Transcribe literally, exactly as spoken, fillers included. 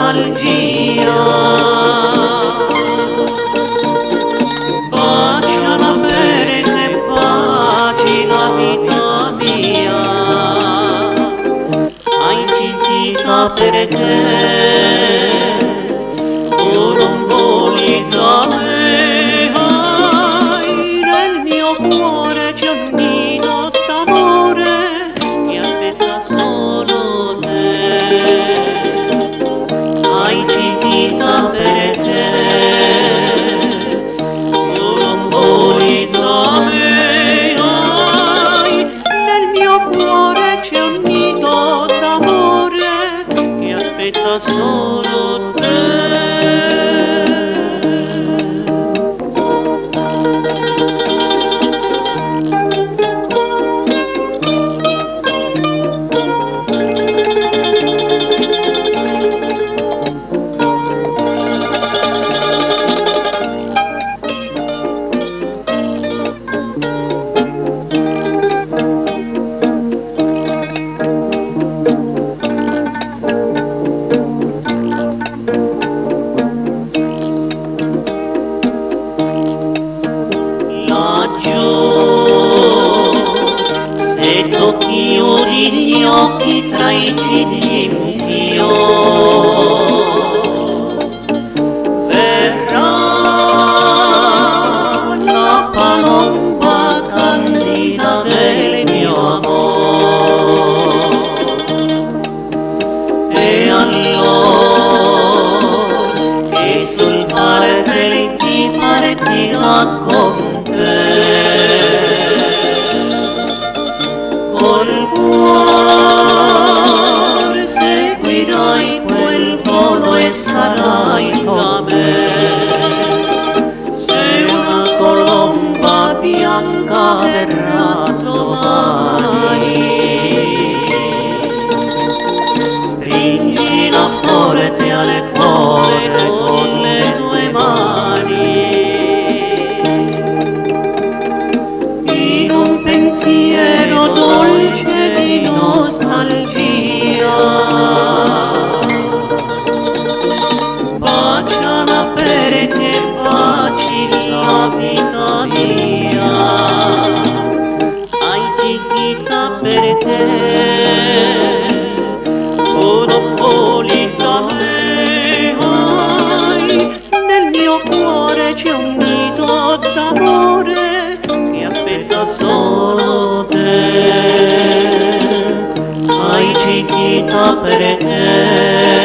nostalgia. Baciala perché baci la vita mia, hai sentita perché tu non voli da me, hai nel mio cuore c'è un nido d'amore che aspetta solo te. Hai sentita perché tu non voli da me, hai nel mio cuore c'è un nido d'amore che aspetta solo te. Se tu chiudi gli occhi tra i cigli un fiore, verrà la palomba candida del mio amore, e allora che sul parte ti partirà con te. Col cuore seguirai quel volo e sarai da me. Se una colomba bianca verrà domani, stringila forte alle cuore con le tue mani. In un pensiero dolce di nostalgia, baciala perché baci la vita mia, hai sentita perché tu non voli da me, hai nel mio cuore c'è un nido d'amore che aspetta solo te. Hai sentita perché